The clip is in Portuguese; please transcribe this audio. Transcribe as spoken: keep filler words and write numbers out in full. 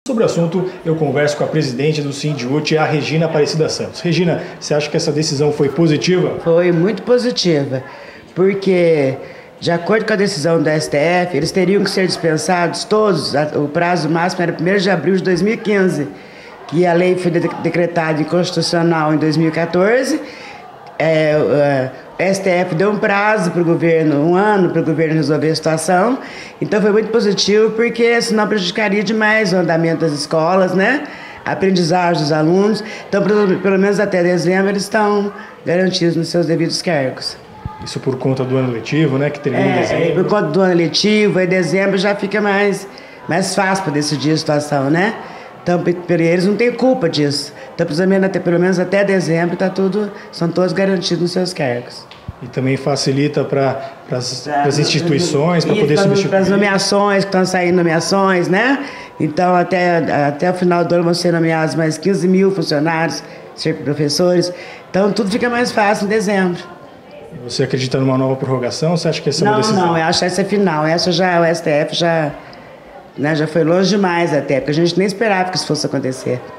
Sobre o assunto, eu converso com a presidente do Sindiúti, a Regina Aparecida Santos. Regina, você acha que essa decisão foi positiva? Foi muito positiva, porque, de acordo com a decisão do S T F, eles teriam que ser dispensados todos, o prazo máximo era primeiro de abril de dois mil e quinze, que a lei foi decretada inconstitucional em dois mil e quatorze, é, o S T F deu um prazo para o governo, um ano para o governo resolver a situação, então foi muito positivo, porque senão prejudicaria demais o andamento das escolas, né? A aprendizagem dos alunos, então pelo, pelo menos até dezembro eles estão garantidos nos seus devidos cargos. Isso por conta do ano letivo, né, que termina é, em dezembro. Por conta do ano letivo, em dezembro já fica mais, mais fácil para decidir a situação, né? Então, eles não têm culpa disso. Então, até, pelo menos até dezembro, tá tudo, são todos garantidos nos seus cargos. E também facilita para as instituições, para poder substituir. Para as nomeações, que estão saindo nomeações, né? Então, até, até o final do ano vão ser nomeados mais quinze mil funcionários, professores. Então, tudo fica mais fácil em dezembro. E você acredita numa nova prorrogação? Você acha que essa é uma não, decisão? Não, eu acho que essa é final. Essa já, o S T F já... Né, já foi longe demais até, porque a gente nem esperava que isso fosse acontecer.